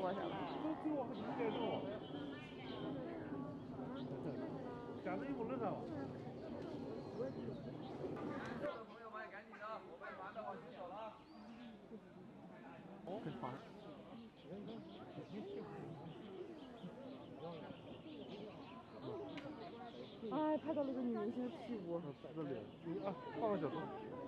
了下来。 走啊，应该走啊。下次有不能上。 朋友们，赶紧的，我们马上往前走了。 哦，很长。 哎，拍到那个女明星的屁股。 在这里，啊，放个小钟。